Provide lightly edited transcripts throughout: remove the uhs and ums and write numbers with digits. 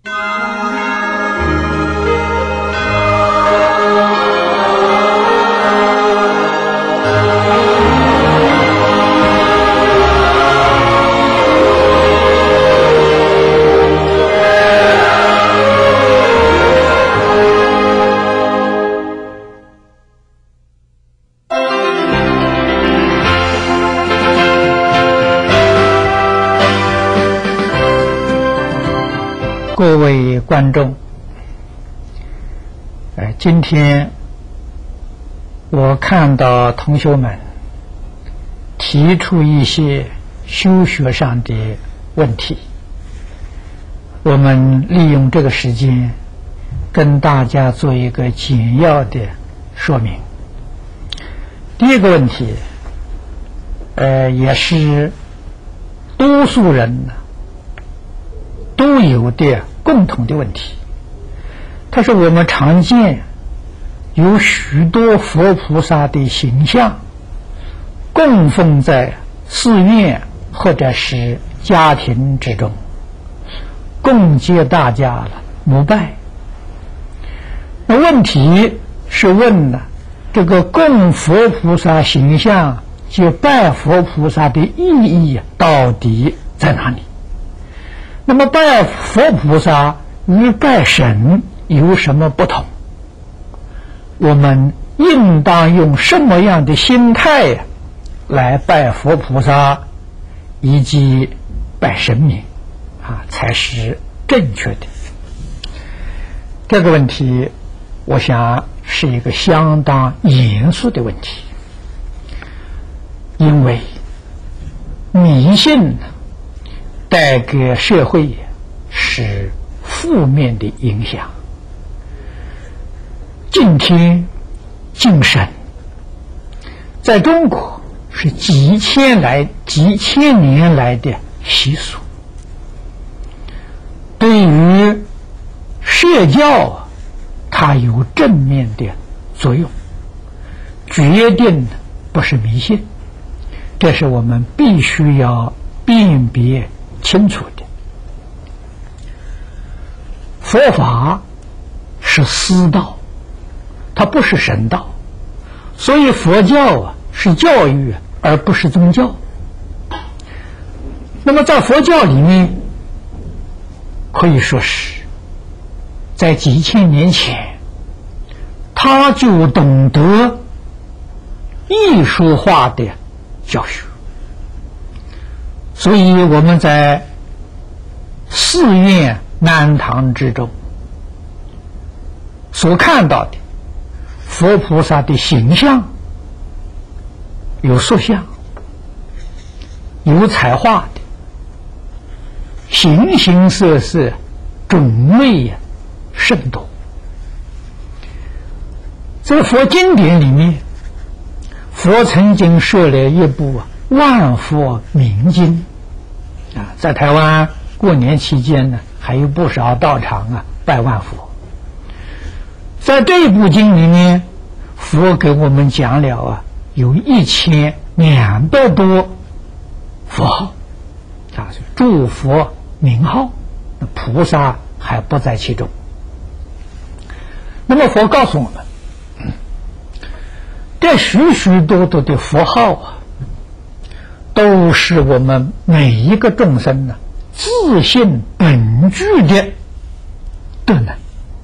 各位观众，今天我看到同学们提出一些修学上的问题，我们利用这个时间跟大家做一个简要的说明。第一个问题，也是多数人都有的共同的问题。它是我们常见有许多佛菩萨的形象供奉在寺院或者是家庭之中，供接大家了膜拜。那问题是问了，这个供佛菩萨形象及拜佛菩萨的意义到底在哪里？那么拜佛菩萨与拜神有什么不同？我们应当用什么样的心态来拜佛菩萨以及拜神明才是正确的？这个问题我想是一个相当严肃的问题，因为迷信带给社会是负面的影响，敬天敬神在中国是几千年来的习俗，对于社教它有正面的作用，决定不是迷信，这是我们必须要辨别清楚的。佛法是私道，它不是神道，所以佛教是教育而不是宗教。那么在佛教里面，可以说是在几千年前他就懂得艺术化的教学，所以我们在寺院庵堂之中所看到的佛菩萨的形象，有塑像，有彩画的，形形色色，种类甚多。在佛经典里面，佛曾经设了一部万佛明经在台湾过年期间呢，还有不少道场拜万佛。在这部经里面，佛给我们讲了有1200多佛号诸佛名号，菩萨还不在其中。那么佛告诉我们，这许许多多的佛号都是我们每一个众生自性本具的德能。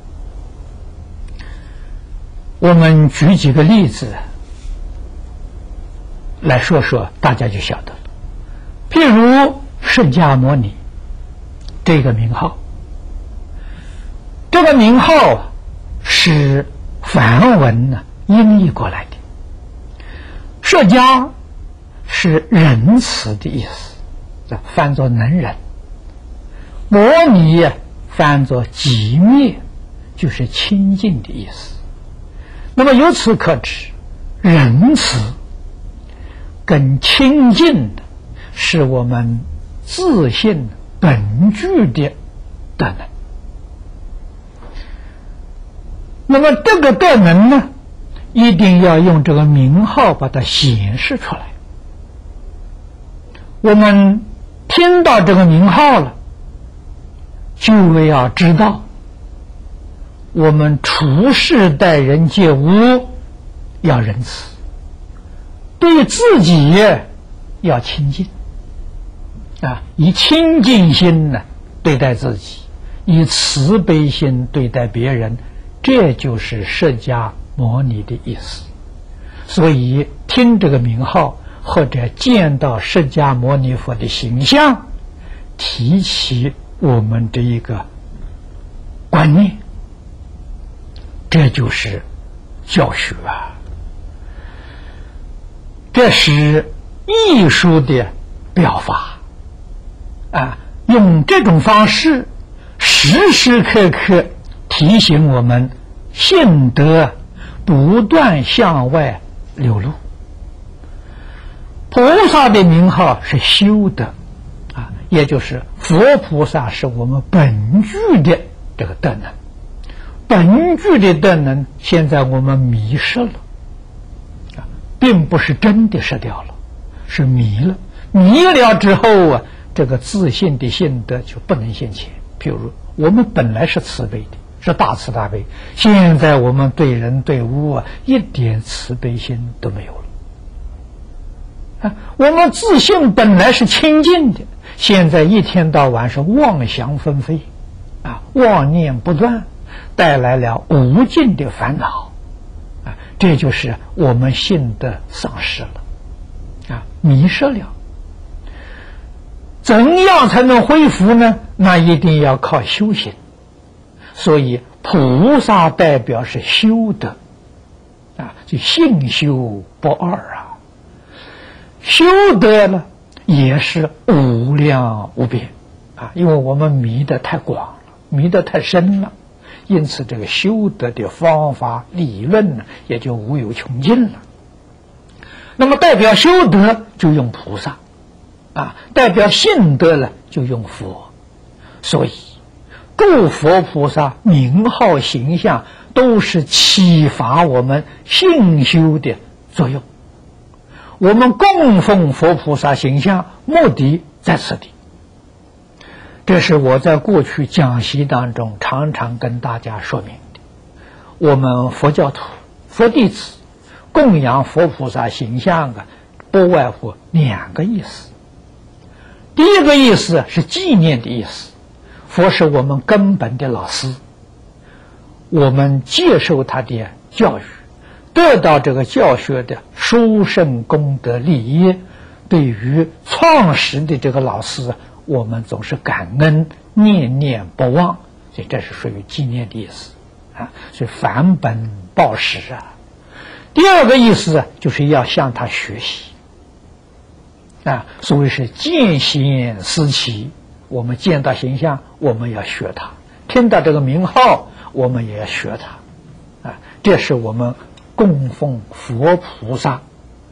我们举几个例子来说说，大家就晓得了。譬如释迦牟尼这个名号，这个名号是梵文音译过来的。释迦是仁慈的意思，翻作能仁；摩尼翻作寂灭，就是清净的意思。那么由此可知，仁慈跟清净是我们自性本具的德能。那么这个德能呢，一定要用这个名号把它显示出来。我们听到这个名号了， 就要知道，我们处事待人接物要仁慈，对自己要亲近啊，以亲近心呢对待自己，以慈悲心对待别人，这就是释迦牟尼的意思。所以听这个名号或者见到释迦牟尼佛的形象，提起我们这一个观念，这就是教学啊，这是艺术的表法啊，用这种方式时时刻刻提醒我们信德不断向外流露。菩萨的名号是修德啊，也就是佛菩萨是我们本具的这个德能，本具的德能现在我们迷失了啊，并不是真的失掉了，是迷了。迷了之后啊，这个自信的信德就不能现前。譬如我们本来是慈悲的，是大慈大悲，现在我们对人对物啊，一点慈悲心都没有了啊。我们自信本来是清净的，现在一天到晚是妄想纷飞啊，妄念不断，带来了无尽的烦恼啊，这就是我们信德丧失了啊，迷失了。怎样才能恢复呢？那一定要靠修行。所以菩萨代表是修德啊，就性修不二啊。修德呢也是无量无边啊，因为我们迷得太广了，迷得太深了，因此这个修德的方法理论呢也就无有穷尽了。那么代表修德就用菩萨啊，代表信德呢就用佛。所以诸佛菩萨名号形象都是启发我们信修的作用。我们供奉佛菩萨形象目的在此地，这是我在过去讲习当中常常跟大家说明的。我们佛教徒佛弟子供养佛菩萨形象啊，不外乎两个意思。第一个意思是纪念的意思，佛是我们根本的老师，我们接受他的教育，得到这个教学的殊胜功德利益，对于创始的这个老师，我们总是感恩，念念不忘，所以这是属于纪念的意思啊，所以返本报时啊。第二个意思就是要向他学习啊，所谓是见贤思齐，我们见到形象，我们要学他；听到这个名号，我们也要学他啊。这是我们供奉佛菩萨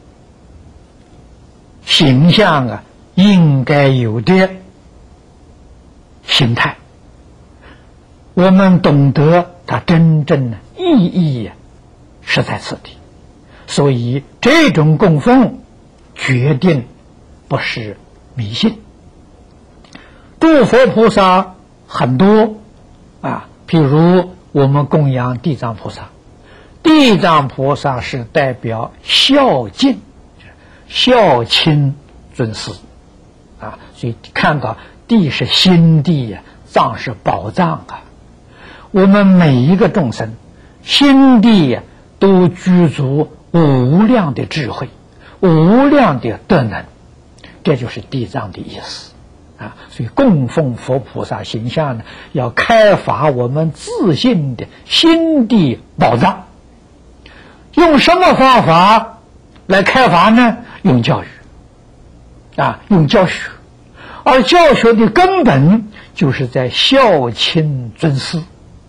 形象啊应该有的心态。我们懂得它真正的意义是在此地，所以这种供奉决定不是迷信。诸佛菩萨很多啊，譬如我们供养地藏菩萨，地藏菩萨是代表孝敬、孝亲尊师啊，所以看到地是心地呀，藏是宝藏啊。我们每一个众生心地呀，都具足无量的智慧，无量的德能，这就是地藏的意思啊。所以供奉佛菩萨形象呢，要开发我们自信的心地宝藏。用什么方法来开发呢？用教育啊，用教学。而教学的根本就是在孝亲尊师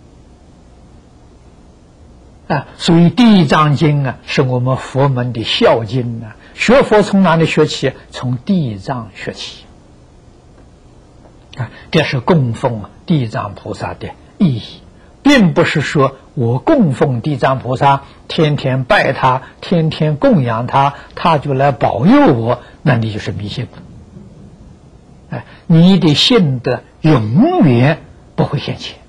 啊，所以《地藏经》啊，是我们佛门的孝经啊。学佛从哪里学起？从地藏学起啊，这是供奉地藏菩萨的意义，并不是说我供奉地藏菩萨，天天拜他，天天供养他，他就来保佑我，那你就是迷信了。哎，你的信德永远不会现前。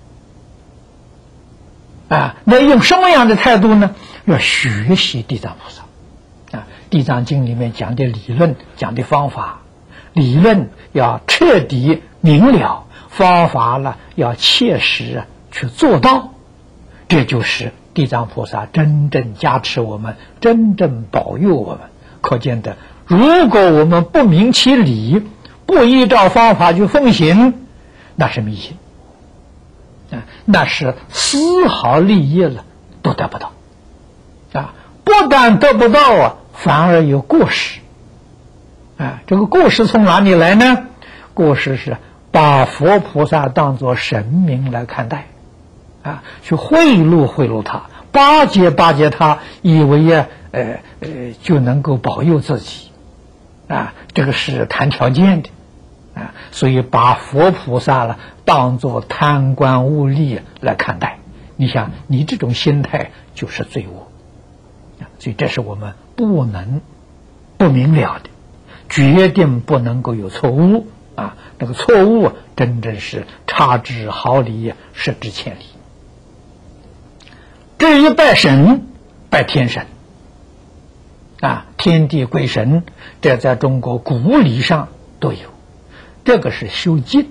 那用什么样的态度呢？要学习地藏菩萨。地藏经里面讲的理论，讲的方法，理论要彻底明了，方法呢要切实去做到，这就是地藏菩萨真正加持我们，真正保佑我们。可见的，如果我们不明其理，不依照方法去奉行，那是迷信，那是丝毫利益了都得不到，不但得不到反而有过失。这个过失从哪里来呢？过失是把佛菩萨当作神明来看待，去贿赂他，巴结他，以为就能够保佑自己，这个是谈条件的，所以把佛菩萨了当作贪官污吏来看待。你想，你这种心态就是罪恶，所以这是我们不能不明了的，决定不能够有错误这个错误真正是差之毫厘，失之千里。至于拜神，拜天神天地鬼神，这在中国古礼上都有，这个是修敬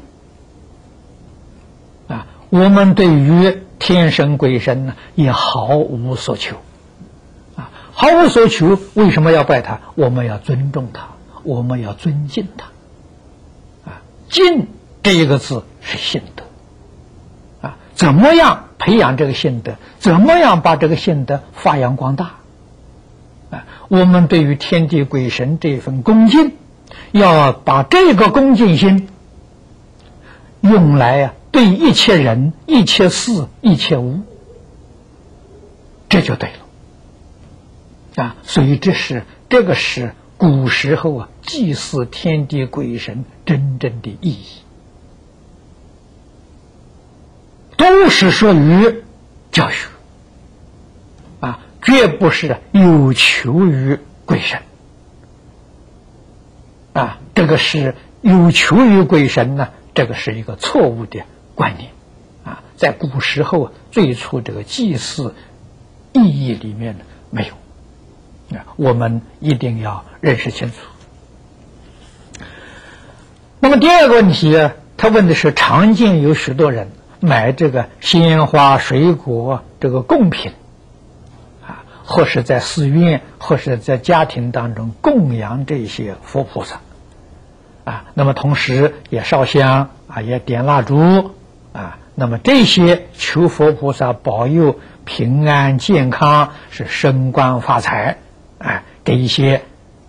我们对于天神鬼神呢也毫无所求毫无所求。为什么要拜他？我们要尊重他，我们要尊敬他敬这一个字是信德怎么样培养这个信德，怎么样把这个信德发扬光大我们对于天地鬼神这份恭敬，要把这个恭敬心用来对一切人、一切事、一切物，这就对了所以这个是古时候祭祀天地鬼神真正的意义，都是属于教学绝不是有求于鬼神这个是有求于鬼神呢，这个是一个错误的观念在古时候最初这个祭祀意义里面呢没有我们一定要认识清楚。那么第二个问题他问的是，常见有许多人买这个鲜花水果这个贡品或是在寺院或是在家庭当中供养这些佛菩萨那么同时也烧香也点蜡烛那么这些求佛菩萨保佑平安健康，是升官发财这一些，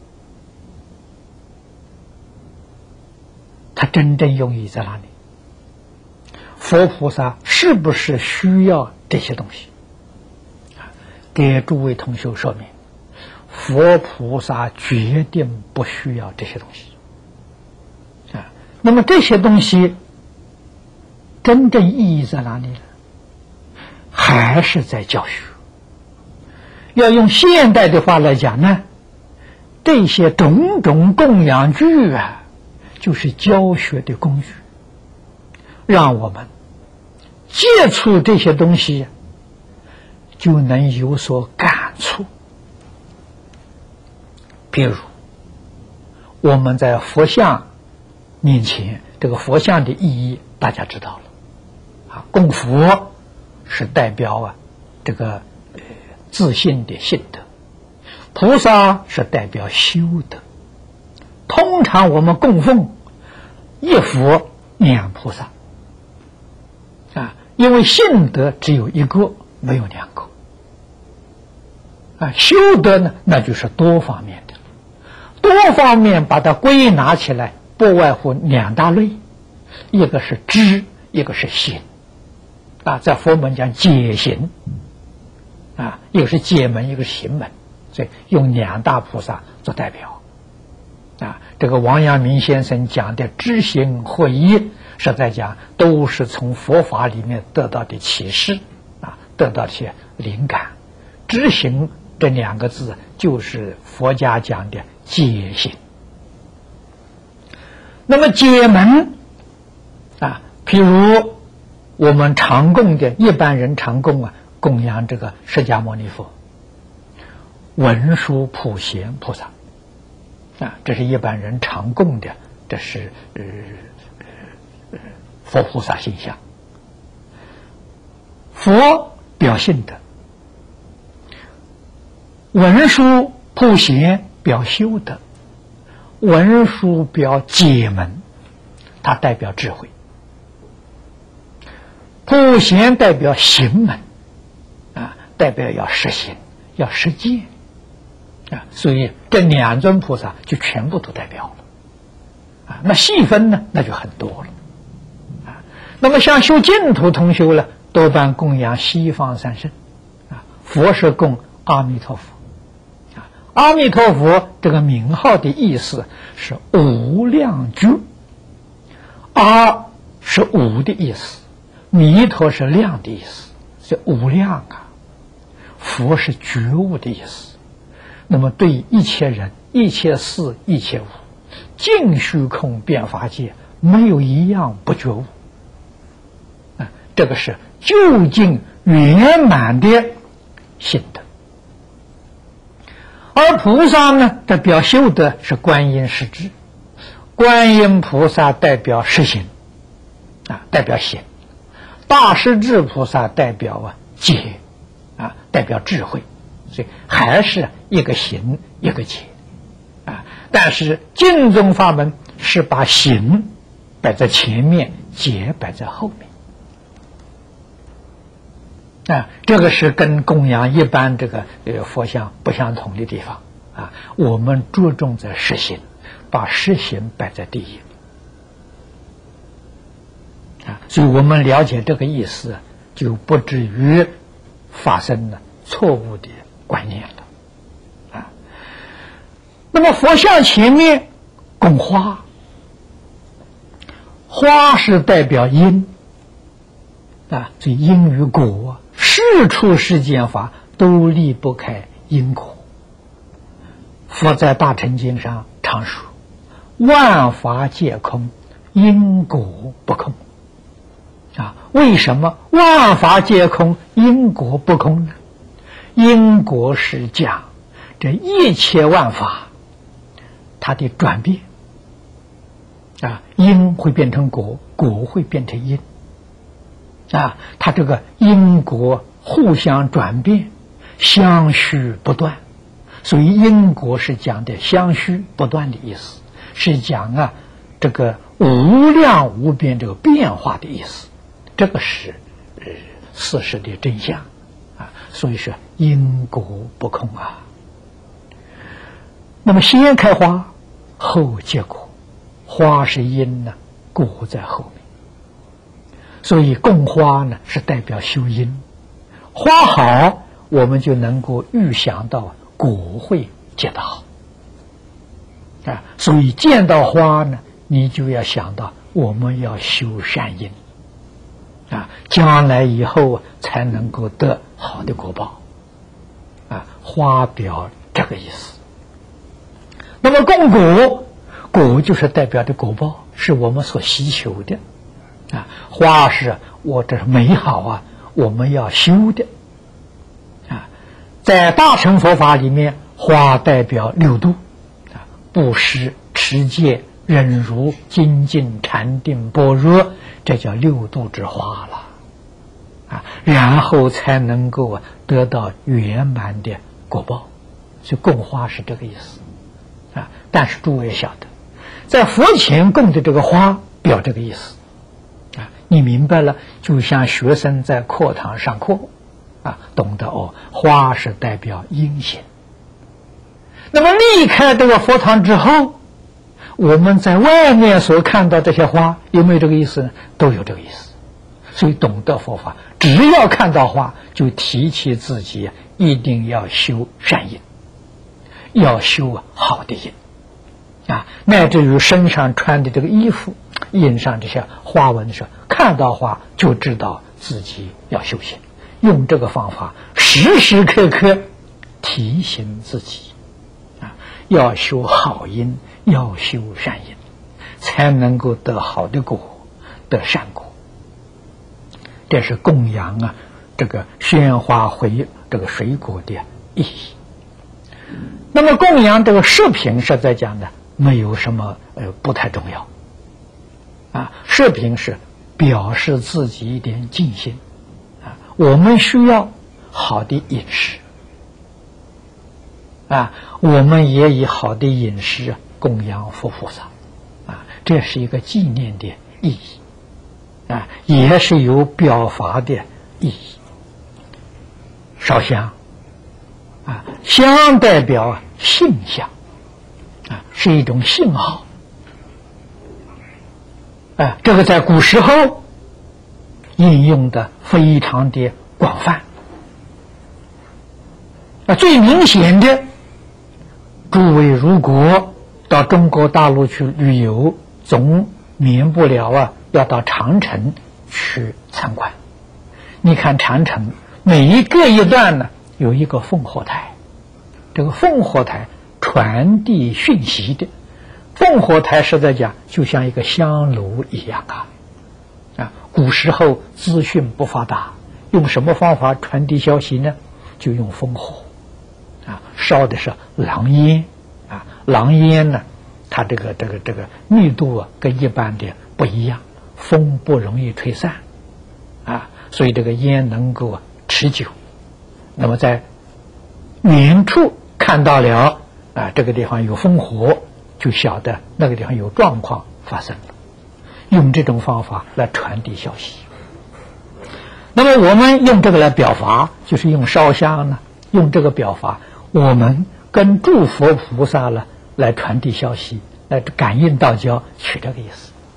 它真正用意在哪里？佛菩萨是不是需要这些东西？给诸位同学说明，佛菩萨决定不需要这些东西那么这些东西真正意义在哪里呢？还是在教学。要用现代的话来讲呢，这些种种供养具就是教学的工具，让我们接触这些东西就能有所感触。比如我们在佛像面前，这个佛像的意义大家知道了供佛是代表这个自信的信德，菩萨是代表修德。通常我们供奉一佛两菩萨因为信德只有一个，没有两个修德呢，那就是多方面的，多方面把它归纳起来，不外乎两大类，一个是知，一个是行在佛门讲解行一个是解门，一个是行门，所以用两大菩萨做代表这个王阳明先生讲的知行合一，实在讲都是从佛法里面得到的启示得到的些灵感。知行这两个字就是佛家讲的解行。那么解门譬如我们常供的一般人常供供养这个释迦牟尼佛、文殊普贤菩萨这是一般人常供的，这是佛菩萨形象。佛表性德，文殊普贤表修德，文殊表解门，它代表智慧；普贤代表行门代表要实行，要实践所以这两尊菩萨就全部都代表了那细分呢，那就很多了那么像修净土同修呢，多半供养西方三圣佛是供阿弥陀佛阿弥陀佛这个名号的意思是无量觉，阿是无的意思，弥陀是量的意思，是无量佛是觉悟的意思。那么对一切人、一切事、一切物，尽虚空遍法界，没有一样不觉悟这个是究竟圆满的心得。而菩萨呢，这表修的是观音实质，观音菩萨代表实行代表行；大势至菩萨代表解代表智慧。所以还是一个行一个解但是净宗法门是把行摆在前面，解摆在后面这个是跟供养一般这个佛像不相同的地方我们着重在实行，把实行摆在第一所以我们了解这个意思，就不至于发生了错误的观念了那么佛像前面供花，花是代表因所以因与果，世出世间法都离不开因果。佛在大乘经上常说，万法皆空，因果不空为什么万法皆空，因果不空呢？因果是讲这一切万法它的转变因会变成果，果会变成因它这个因果互相转变，相续不断，所以因果是讲的相续不断的意思，是讲这个无量无边这个变化的意思，这个是事实的真相所以说因果不空那么先开花后结果，花是因果在后面，所以供花呢是代表修因，花好我们就能够预想到果会结得好所以见到花呢，你就要想到我们要修善因将来以后才能够得好的果报花表这个意思。那么供果，果就是代表的果报，是我们所希求的花是我这是美好我们要修的在大乘佛法里面，花代表六度布施、持戒、忍辱、精进、禅定、般若，这叫六度之花了然后才能够得到圆满的果报。所以供花是这个意思但是诸位晓得，在佛前供的这个花表这个意思你明白了，就像学生在课堂上课懂得花是代表因行。那么离开这个佛堂之后，我们在外面所看到这些花有没有这个意思呢？都有这个意思。所以懂得佛法，只要看到花就提起自己一定要修善因，要修好的因乃至于身上穿的这个衣服印上这些花纹的时候，看到花就知道自己要修行，用这个方法时时刻刻提醒自己要修好因，要修善因，才能够得好的果，得善果。 这是供养啊这个鲜花卉这个水果的意义。那么供养这个食品，实在讲呢，没有什么不太重要啊。食品是表示自己一点敬心啊，我们需要好的饮食啊，我们也以好的饮食供养佛菩萨啊，这是一个纪念的意义啊，也是有表法的意义。烧香啊，香代表信香啊，是一种信号啊，这个在古时候应用的非常的广泛啊。最明显的，诸位如果到中国大陆去旅游，总免不了啊要到长城去参观。你看长城每一个一段呢有一个烽火台，这个烽火台传递讯息的，烽火台实在讲就像一个香炉一样啊。古时候资讯不发达，用什么方法传递消息呢？就用烽火啊，烧的是狼烟啊。狼烟呢，它这个密度啊跟一般的不一样，风不容易吹散啊，所以这个烟能够持久。那么在远处看到了啊，这个地方有烽火，就晓得那个地方有状况发生了，用这种方法来传递消息。那么我们用这个来表法，就是用烧香呢，用这个表法，我们跟诸佛菩萨呢来传递消息，来感应道交，取这个意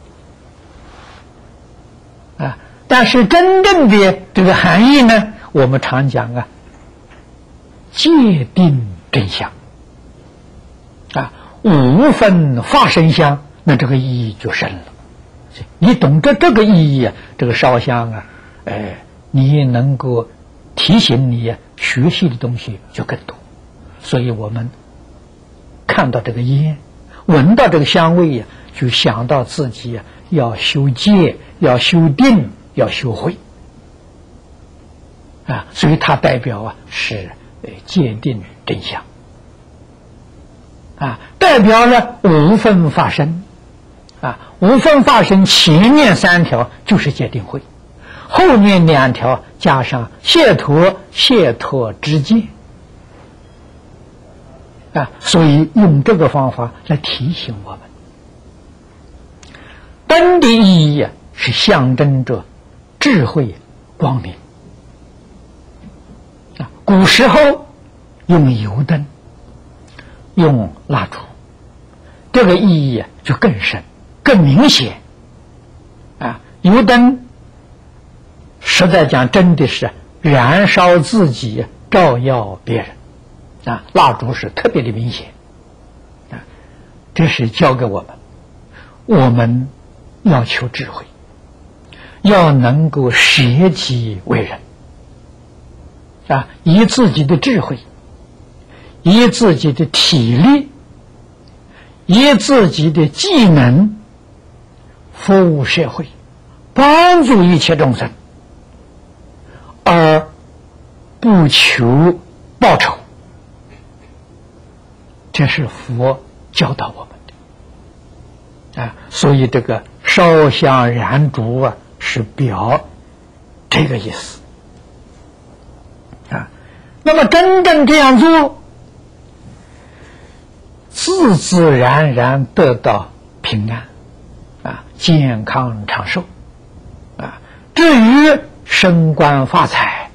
思啊。但是真正的这个含义呢，我们常讲啊，界定真相啊，无分法身相，那这个意义就深了。你懂得这个意义啊，这个烧香啊，你能够提醒你学习的东西就更多。所以我们看到这个烟，闻到这个香味呀，就想到自己要修戒，要修定，要修慧啊，所以它代表啊是界定真相啊，代表了无分法身啊。无分法身前面3条就是界定慧，后面2条加上解脱之见啊，所以用这个方法来提醒我们。灯的意义是象征着智慧光明啊。古时候用油灯，用蜡烛，这个意义就更深更明显啊。油灯实在讲真的是燃烧自己，照耀别人啊，蜡烛是特别的明显啊。这是教给我们要求智慧，要能够舍己为人啊，以自己的智慧，以自己的体力，以自己的技能服务社会，帮助一切众生，而不求报酬。这是佛教导我们的啊，所以这个烧香燃烛啊，是表这个意思啊。那么真正这样做，自自然然得到平安啊，健康长寿啊。至于升官发财，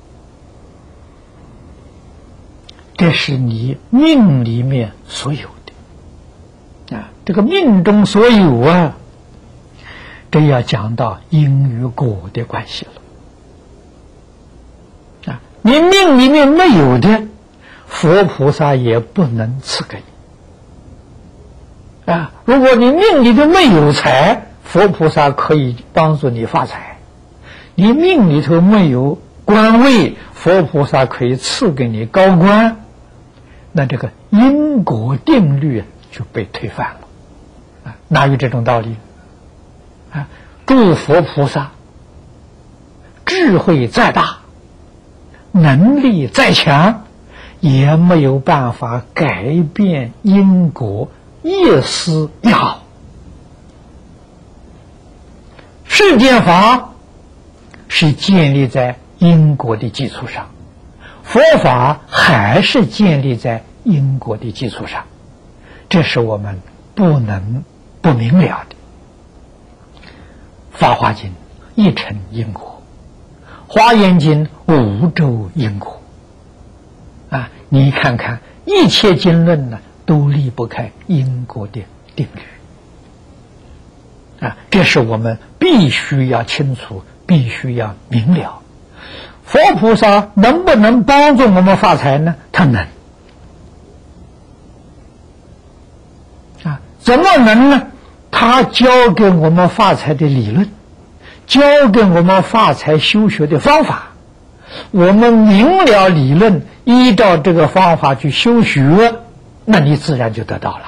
这是你命里面所有的啊，这个命中所有啊，这要讲到因与果的关系了啊。你命里面没有的，佛菩萨也不能赐给你啊。如果你命里头没有财，佛菩萨可以帮助你发财；你命里头没有官位，佛菩萨可以赐给你高官。那这个因果定律就被推翻了啊！哪有这种道理啊？诸佛菩萨智慧再大，能力再强，也没有办法改变因果一丝一毫。世间法是建立在因果的基础上，佛法还是建立在因果的基础上，这是我们不能不明了的。法华经一尘因果，华严经五洲因果啊，你看看一切经论呢，都离不开因果的定律啊，这是我们必须要清楚，必须要明了。佛菩萨能不能帮助我们发财呢？他能啊，怎么能呢？他教给我们发财的理论，教给我们发财修学的方法，我们明了理论，依照这个方法去修学，那你自然就得到了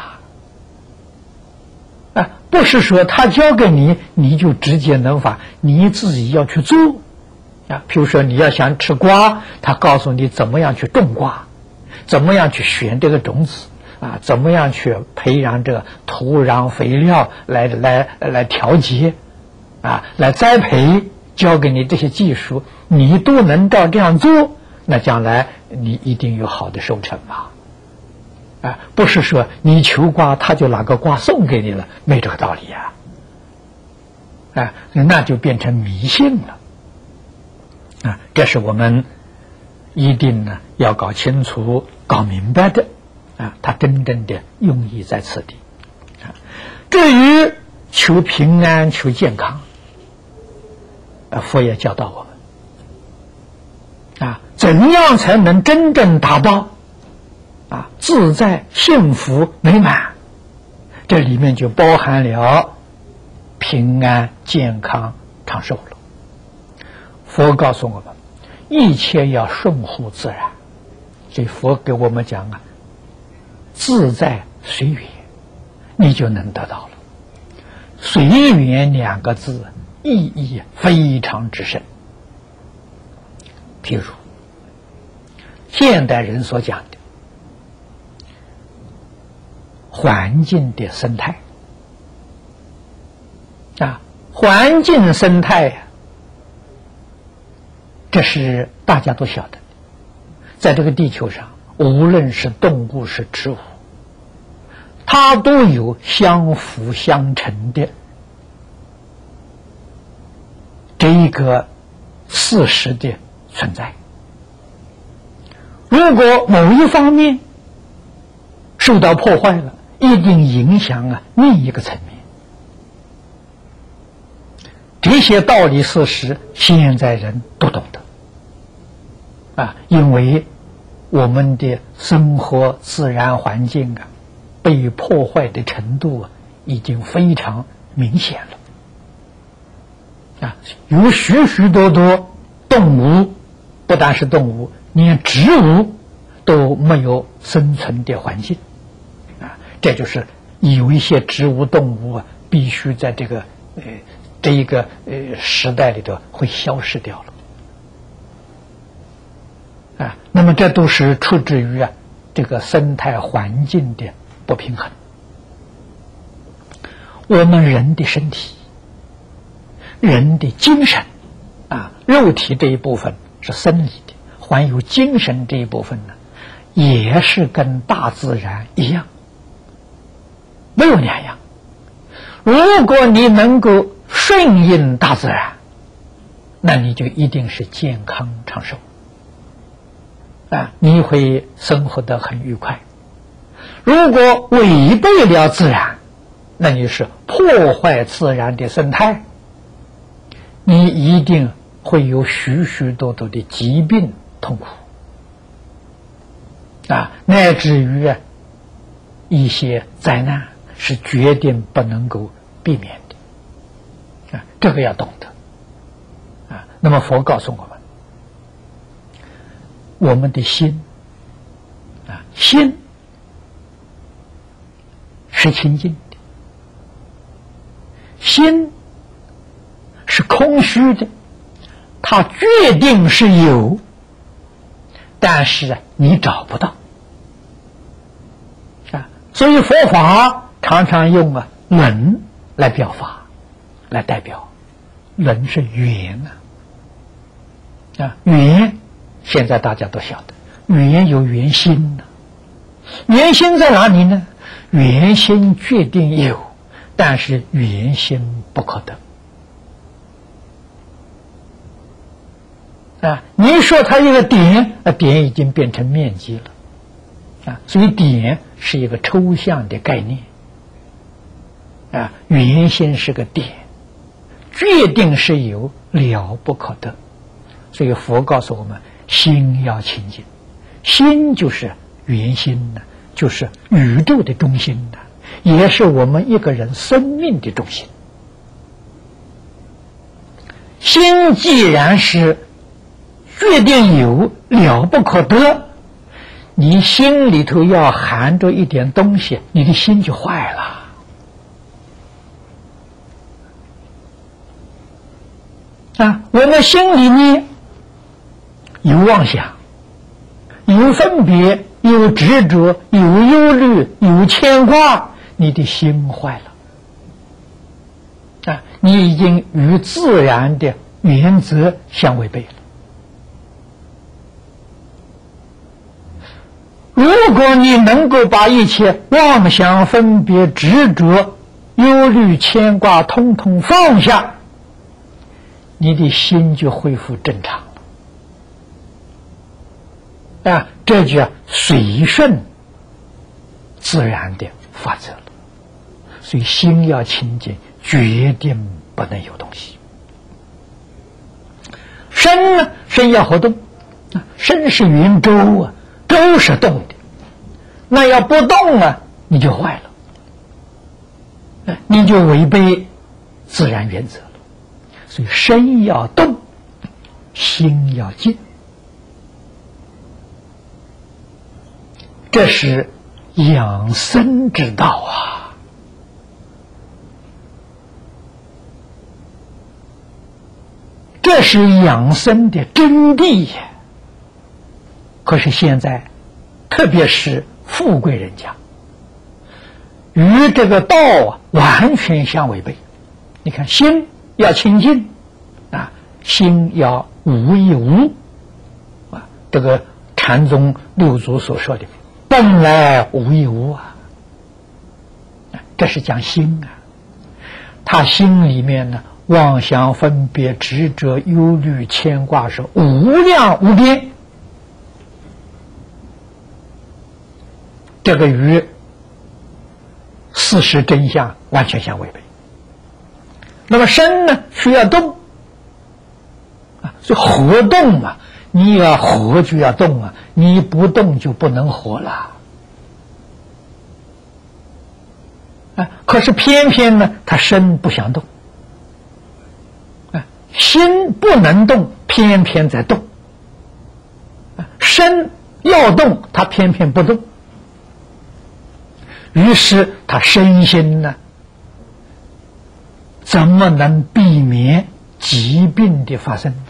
啊！不是说他教给你，你就直接能发，你自己要去做啊。譬如说你要想吃瓜，他告诉你怎么样去种瓜，怎么样去选这个种子啊，怎么样去培养这个土壤肥料来调节啊，来栽培，教给你这些技术，你都能照这样做，那将来你一定有好的收成吧？啊，不是说你求瓜，他就拿个瓜送给你了，没这个道理呀！啊，那就变成迷信了。啊，这是我们一定呢要搞清楚、搞明白的。啊，他真正的用意在此地。啊，至于求平安、求健康，佛也教导我们。啊，怎样才能真正达到啊自在、幸福、美满？这里面就包含了平安、健康、长寿了。佛告诉我们，一切要顺乎自然。所以佛给我们讲啊，自在随缘，你就能得到了。随缘两个字意义非常之深。譬如现代人所讲的环境的生态啊，环境生态呀，这是大家都晓得的。在这个地球上，无论是动物是植物，它都有相辅相成的这一个事实的存在。如果某一方面受到破坏了，一定影响另一个层面。这些道理事实，现在人都懂得啊，因为我们的生活自然环境被破坏的程度已经非常明显了啊，有许许多多动物，不但是动物，连植物都没有生存的环境啊，这就是有一些植物动物必须在这一个时代里头会消失掉了啊。那么这都是出自于这个生态环境的不平衡。我们人的身体、人的精神啊，肉体这一部分是生理的，还有精神这一部分呢，也是跟大自然一样，没有两样。如果你能够顺应大自然，那你就一定是健康长寿啊，你会生活得很愉快。如果违背了自然，那你是破坏自然的生态，你一定会有许许多多的疾病痛苦啊，乃至于一些灾难是决定不能够避免的啊，这个要懂得啊。那么佛告诉我们，我们的心啊，心是清净的，心是空虚的， 它决定是有，但是你找不到啊。所以佛法常常用轮来表法，来代表。轮是缘缘现在大家都晓得，缘有缘心呢。缘心在哪里呢？缘心决定有，但是缘心不可得你说它一个点，点已经变成面积了所以点是一个抽象的概念缘心是个点，决定是有，了不可得。所以佛告诉我们，心要清净，心就是圆心呢，就是宇宙的中心呢，也是我们一个人生命的中心。心既然是决定有，了不可得，你心里头要含着一点东西，你的心就坏了我们心里面有妄想，有分别，有执着，有忧虑，有牵挂，你的心坏了你已经与自然的原则相违背了。如果你能够把一切妄想、分别、执着、忧虑、牵挂统统放下，你的心就恢复正常了这就随顺自然的法则了。所以心要清净，决定不能有东西。身呢，身要活动身是圆周周是动的，那要不动你就坏了你就违背自然原则了。所以身要动，心要静，这是养生之道这是养生的真谛可是现在特别是富贵人家与这个道完全相违背。你看，心要清净心要无一无这个禅宗六祖所说的本来无一无这是讲心他心里面呢，妄想、分别、执着、忧虑、牵挂是无量无边，这个与事实真相完全相违背。那么身呢，需要动所以活动你要活就要动你不动就不能活了可是偏偏呢，他身不想动心不能动，偏偏在动身要动，他偏偏不动，于是他身心呢，怎么能避免疾病的发生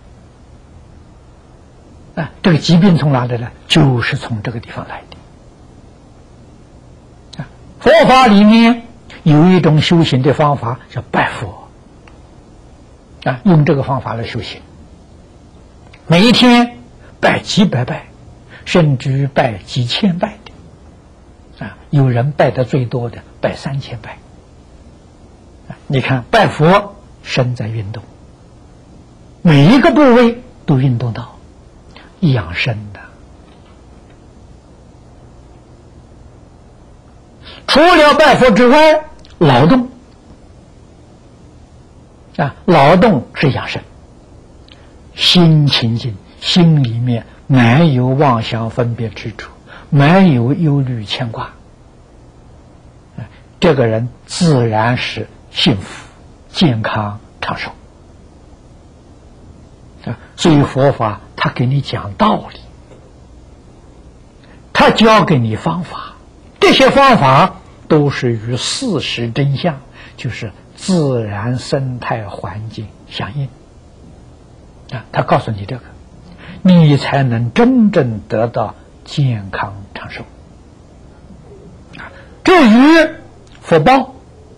这个疾病从哪里来？就是从这个地方来的佛法里面有一种修行的方法叫拜佛用这个方法来修行，每一天拜几百拜，甚至拜几千拜的有人拜的最多的拜3000拜你看拜佛身在运动，每一个部位都运动到养生的。除了拜佛之外，劳动劳动是养生，心清净，心里面没有妄想、分别、执着，没有忧虑、牵挂这个人自然是幸福、健康、长寿所以佛法他给你讲道理，他教给你方法，这些方法都是与事实真相，就是自然生态环境相应啊，他告诉你这个，你才能真正得到健康长寿。至于福报，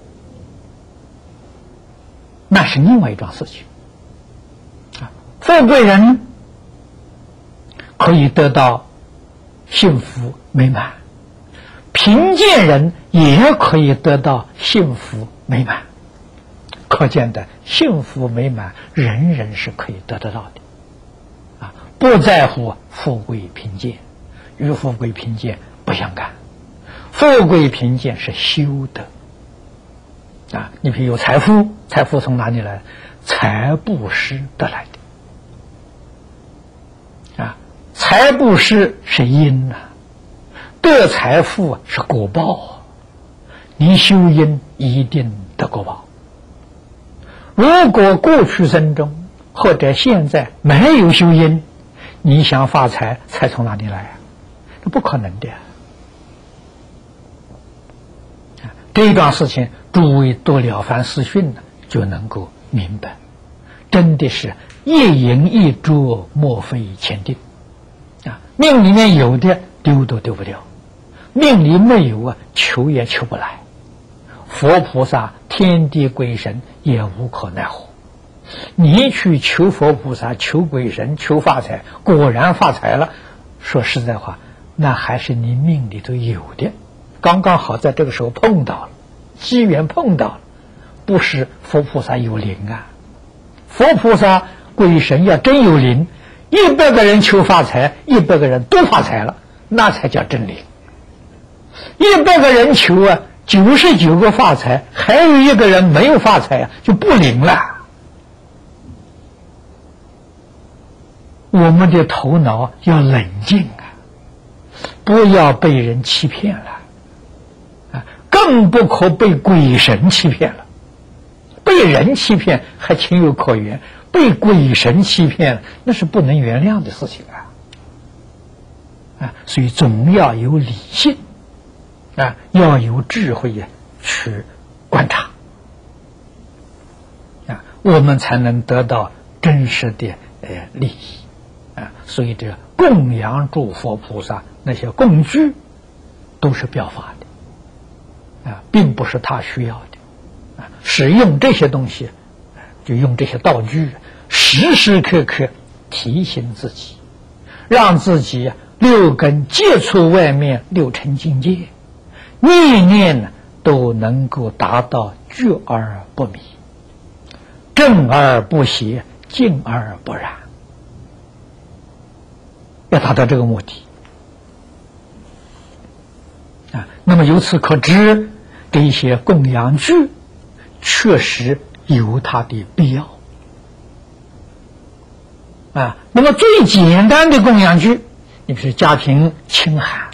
那是另外一桩事情。富贵人可以得到幸福美满，贫贱人也可以得到幸福美满。可见的幸福美满，人人是可以得得到的，不在乎富贵贫贱，与富贵贫贱不相干。富贵贫贱是修德你比如有财富，财富从哪里来？财布施得来的财布施是因得财富是果报你修因一定得果报。如果过去生中或者现在没有修因，你想发财，财从哪里来这不可能的这一桩事情，诸位读了凡四训就能够明白，真的是一饮一啄，莫非前定命里面有的丢都丢不掉，命里没有求也求不来。佛菩萨、天地鬼神也无可奈何。你去求佛菩萨、求鬼神、求发财，果然发财了，说实在话，那还是你命里头有的，刚刚好在这个时候碰到了，机缘碰到了，不是佛菩萨有灵佛菩萨、鬼神要真有灵，100个人求发财，100个人都发财了，那才叫真灵。100个人求99个发财，还有1个人没有发财就不灵了。我们的头脑要冷静不要被人欺骗了更不可被鬼神欺骗了。被人欺骗还情有可原，被鬼神欺骗那是不能原谅的事情所以总要有理性要有智慧去观察我们才能得到真实的利益所以这供养诸佛菩萨那些供具都是表法的并不是他需要的使用这些东西就用这些道具，时时刻刻提醒自己，让自己6根接触外面6尘境界，念念都能够达到觉而不迷，正而不邪，静而不染，要达到这个目的那么由此可知，这些供养具确实有它的必要那么最简单的供养具，你比如家庭清寒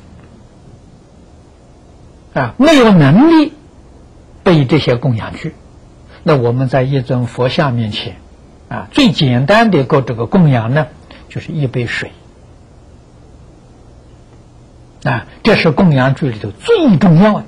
没有能力备这些供养具，那我们在一尊佛像面前最简单的这个供养呢，就是一杯水这是供养具里头最重要的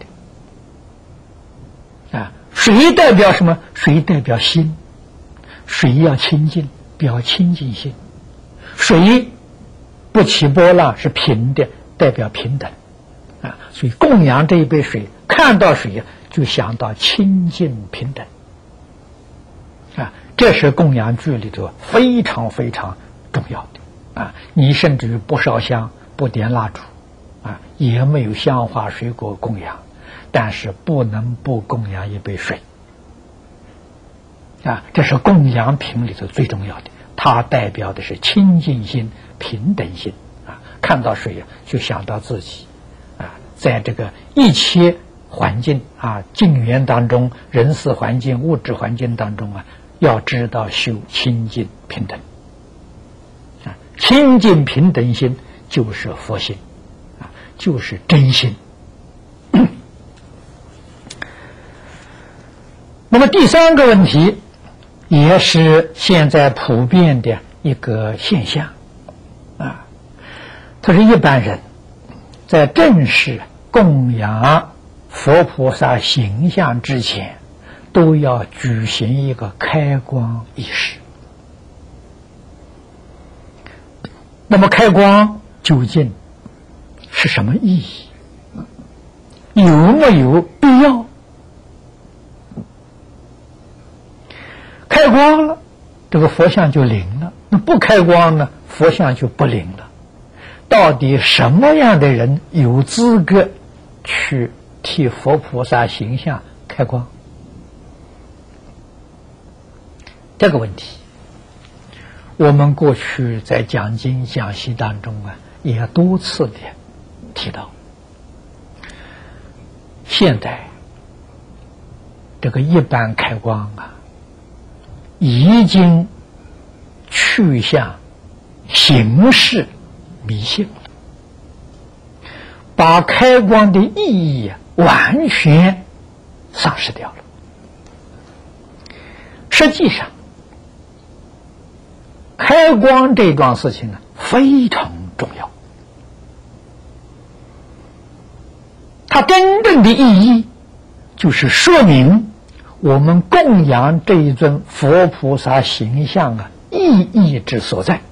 水代表什么？水代表心，水要清净，表清净心。水不起波浪，是平的，代表平等所以供养这一杯水，看到水就想到清净平等这是供养具里头非常非常重要的你甚至于不烧香，不点蜡烛也没有香花水果供养，但是不能不供养一杯水这是供养品里头最重要的，它代表的是清净心、平等心看到水就想到自己在这个一切环境境缘当中，人事环境、物质环境当中要知道修清净平等清净平等心就是佛心就是真心那么第3个问题，也是现在普遍的一个现象他是一般人在正式供养佛菩萨形象之前，都要举行一个开光仪式那么开光究竟是什么意义？有没有必要？开光了，这个佛像就灵了；那不开光呢，佛像就不灵了。到底什么样的人有资格去替佛菩萨形象开光？这个问题，我们过去在讲经讲习当中也多次的提到。现在这个一般开光已经趋向形式迷信了，把开光的意义完全丧失掉了。实际上，开光这桩事情非常重要，它真正的意义就是说明我们供养这一尊佛菩萨形象意义之所在。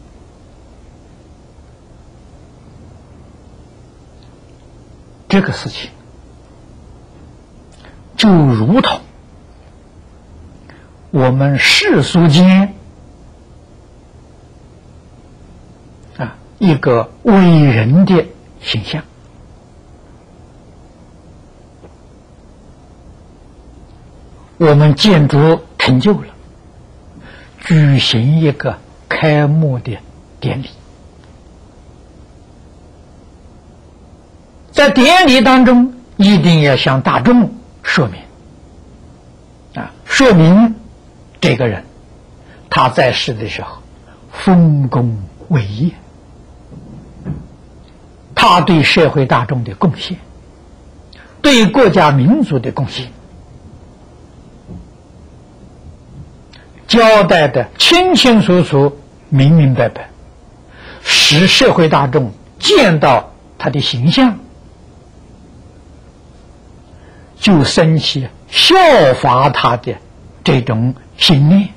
这个事情就如同我们世俗间一个伟人的形象，我们建筑成就了，举行一个开幕的典礼。在典礼当中，一定要向大众说明说明这个人他在世的时候丰功伟业，他对社会大众的贡献，对国家民族的贡献，交代的清清楚楚、明明白白，使社会大众见到他的形象，就生起效法他的这种心念。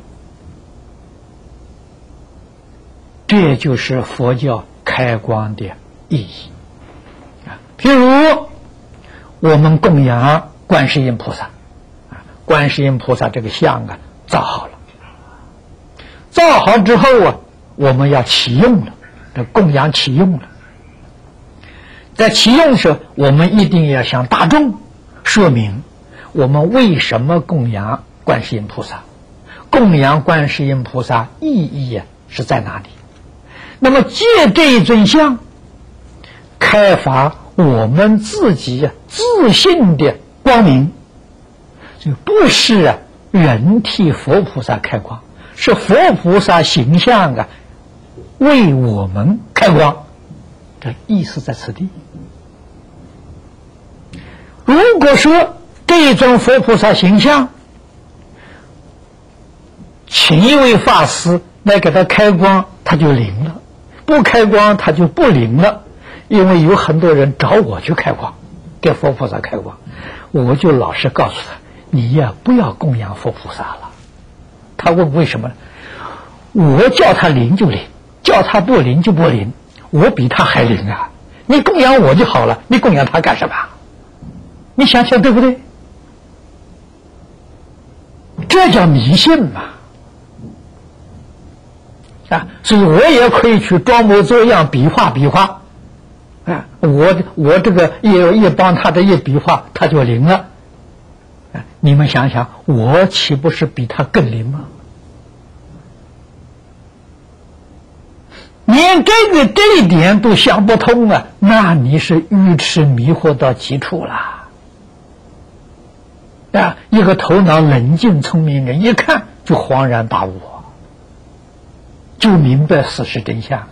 这就是佛教开光的意义。譬如我们供养观世音菩萨，观世音菩萨这个像造好了，造好之后我们要启用了，这供养启用了。在启用时，我们一定要向大众说明我们为什么供养观世音菩萨，供养观世音菩萨意义是在哪里。那么借这一尊像开发我们自己自信的光明，就不是人替佛菩萨开光，是佛菩萨形象为我们开光，这意思在此地。如果说这尊佛菩萨形象请一位法师来给他开光，他就灵了；不开光他就不灵了。因为有很多人找我去开光，给佛菩萨开光，我就老实告诉他，你不要供养佛菩萨了。他问为什么？我叫他灵就灵，叫他不灵就不灵，我比他还灵啊！你供养我就好了，你供养他干什么？你想想对不对？这叫迷信嘛！所以我也可以去装模作样比划比划。我这个一帮他的一比划，他就灵了。你们想想，我岂不是比他更灵吗？连这一点都想不通那你是愚痴迷惑到极处了。一个头脑冷静聪明人一看就恍然大悟，就明白事实真相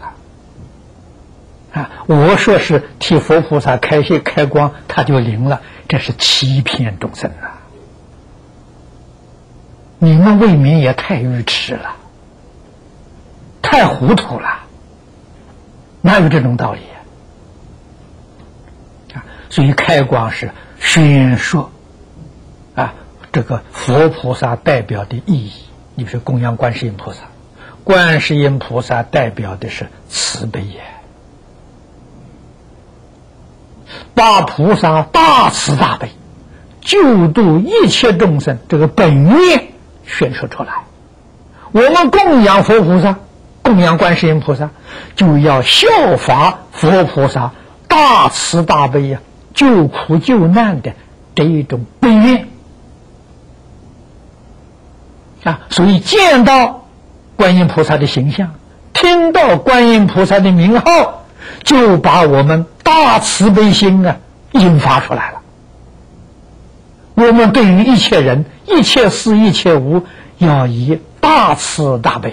我说是替佛菩萨开光，他就灵了，这是欺骗众生你们未免也太愚痴了，太糊涂了，哪有这种道理所以开光是宣说这个佛菩萨代表的意义。你比如供养观世音菩萨， 观世音菩萨代表的是慈悲也，把菩萨大慈大悲救度一切众生这个本愿宣说出来。我们供养佛菩萨，供养观世音菩萨，就要效法佛菩萨大慈大悲呀，救苦救难的这一种悲愿啊。所以见到观音菩萨的形象，听到观音菩萨的名号，就把我们大慈悲心啊引发出来了。我们对于一切人、一切事、一切物，要以大慈大悲，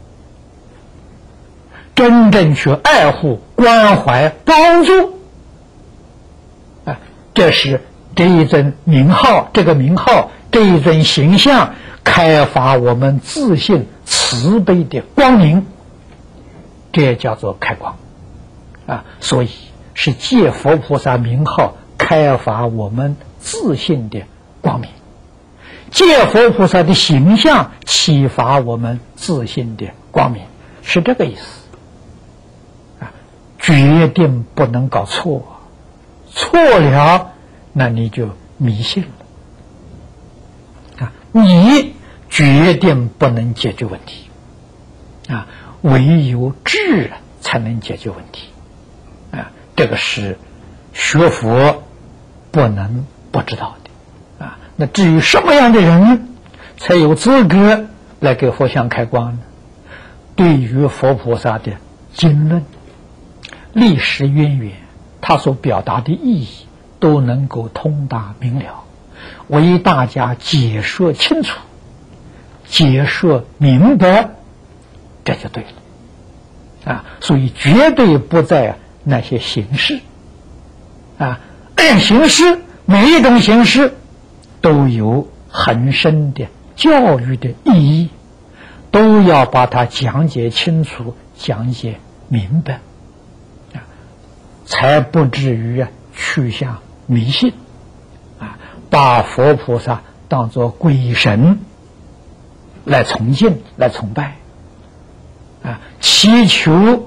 真正去爱护、关怀、帮助啊！这是这一尊名号，这一尊形象，开发我们自信慈悲的光明，这叫做开光啊！所以是借佛菩萨名号开发我们自信的光明，借佛菩萨的形象启发我们自信的光明，是这个意思啊！决定不能搞错，错了那你就迷信了啊！你决定不能解决问题啊！唯有智才能解决问题啊！这个是学佛不能不知道的。那至于什么样的人才有资格来给佛像开光呢？对于佛菩萨的经论、历史渊源，他所表达的意义都能够通达明了，为大家解说清楚、解说明白，这就对了啊！所以绝对不在那些形式啊，形式每一种形式都有很深的教育的意义，都要把它讲解清楚、讲解明白啊，才不至于趋向迷信啊，把佛菩萨当作鬼神来崇敬、来崇拜啊，祈求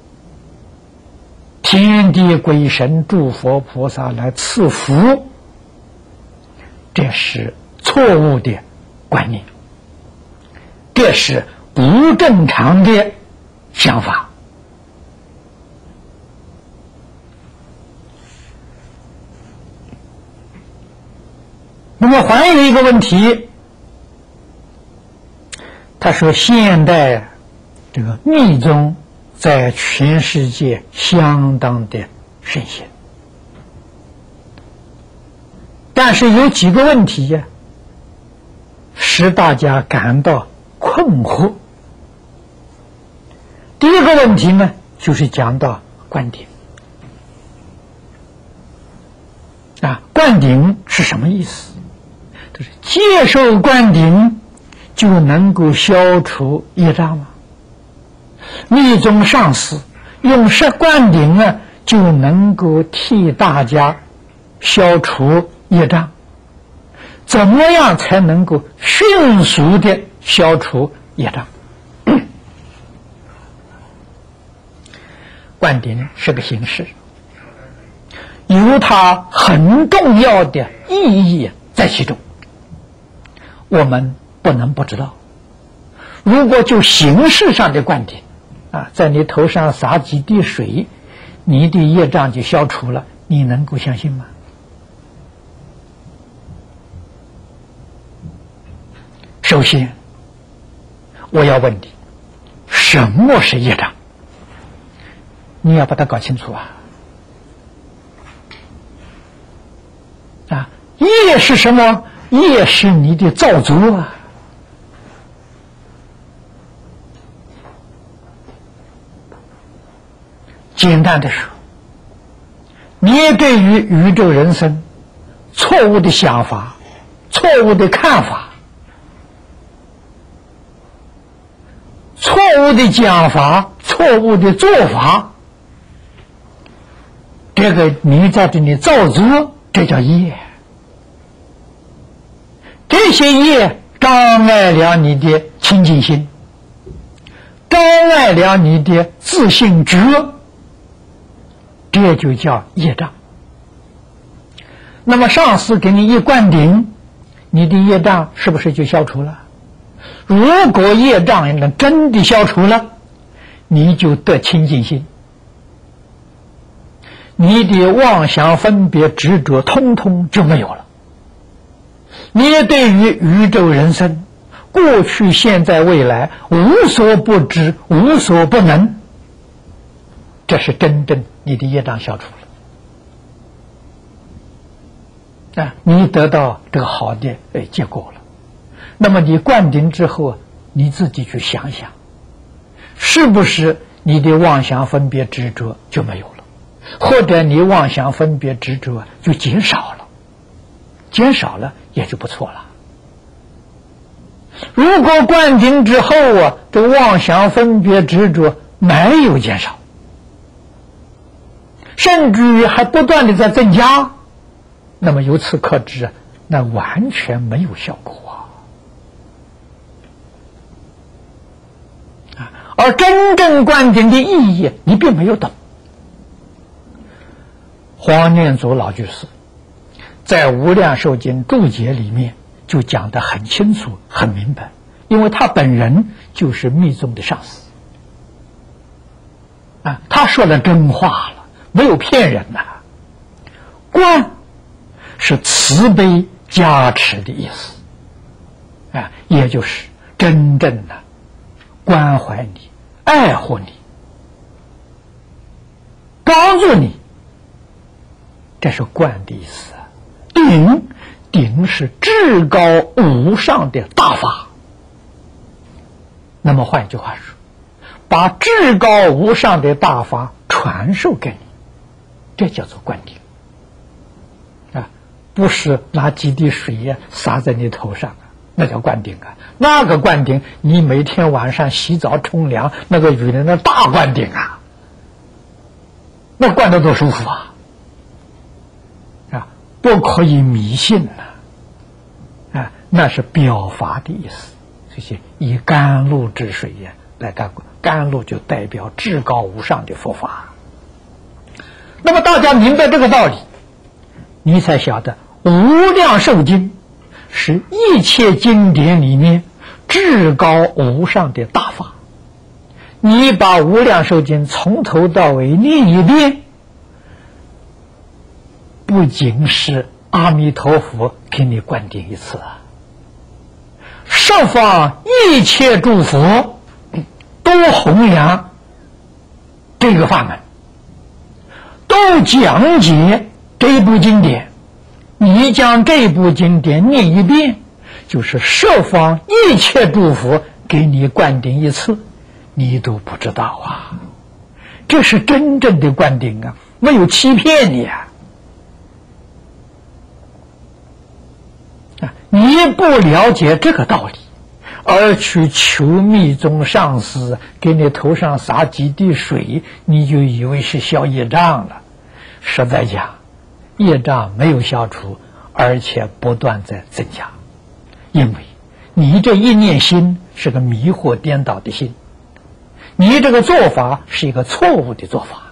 天地鬼神诸佛菩萨来赐福，这是错误的观念，这是不正常的想法。那么还有一个问题，他说现代这个密宗在全世界相当的盛行，但是有几个问题呀，使大家感到困惑。第一个问题呢，就是讲到灌顶啊，灌顶是什么意思？就是接受灌顶就能够消除业障吗？密宗上师用灌顶呢，就能够替大家消除业障，怎么样才能够迅速的消除业障？灌顶是个形式，有它很重要的意义在其中，我们不能不知道。如果就形式上的灌顶啊，在你头上洒几滴水，你的业障就消除了，你能够相信吗？首先我要问你，什么是业障？你要把它搞清楚啊！业是什么？业是你的造作啊！简单的说，你对于宇宙人生错误的想法、错误的看法、错误的讲法、错误的做法，这个你在这里造作，这叫业。这些业障碍了你的清净心， 障碍了你的自信觉，这就叫业障。那么上师给你一灌顶，你的业障是不是就消除了？如果业障能真的消除了，你就得清净心，你的妄想分别执着通通就没有了。你对于宇宙人生过去现在未来无所不知无所不能，这是真正你的业障消除了啊，你得到这个好的结果了。那么你灌顶之后，你自己去想想，是不是你的妄想分别执着就没有了，或者你妄想分别执着就减少了，减少了也就不错了。如果灌顶之后啊，这妄想分别执着没有减少，甚至于还不断的在增加，那么由此可知，那完全没有效果啊！而真正灌顶的意义，你并没有懂。黄念祖老居士在《无量寿经》注解里面就讲得很清楚很明白，因为他本人就是密宗的上师啊，他说了真话了，没有骗人呐。观是慈悲加持的意思啊，也就是真正的关怀你、爱护你、帮助你，这是观的意思啊。顶是至高无上的大法。那么换一句话说，把至高无上的大法传授给你，这叫做灌顶啊，不是拿几滴水洒在你头上啊，那叫灌顶啊。那个灌顶，你每天晚上洗澡冲凉，那个雨人的大灌顶啊，那灌得多舒服啊！不可以迷信啊，那是表法的意思。这些以甘露之水来干，甘露就代表至高无上的佛法。那么大家明白这个道理，你才晓得无量寿经是一切经典里面至高无上的大法。你把无量寿经从头到尾念一遍，不仅是阿弥陀佛给你灌顶一次啊，十方一切诸佛都弘扬这个法门，都讲解这部经典。你将这部经典念一遍，就是十方一切诸佛给你灌顶一次，你都不知道啊！这是真正的灌顶啊，没有欺骗你啊！你不了解这个道理，而去求密宗上师给你头上洒几滴水，你就以为是消业障了。实在讲，业障没有消除，而且不断在增加，因为你这一念心是个迷惑颠倒的心，你这个做法是一个错误的做法，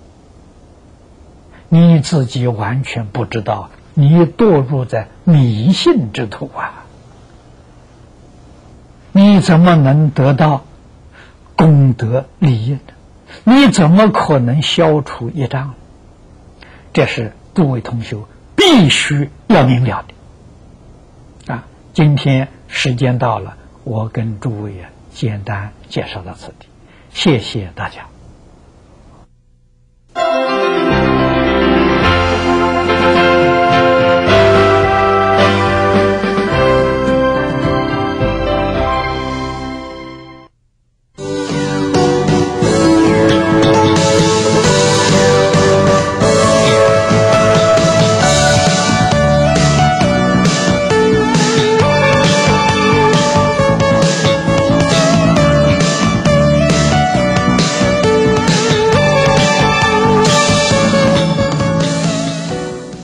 你自己完全不知道，你堕入在迷信之途啊！你怎么能得到功德利益呢？你怎么可能消除业障？这是诸位同修必须要明了的啊！今天时间到了，我跟诸位简单介绍到此地，谢谢大家。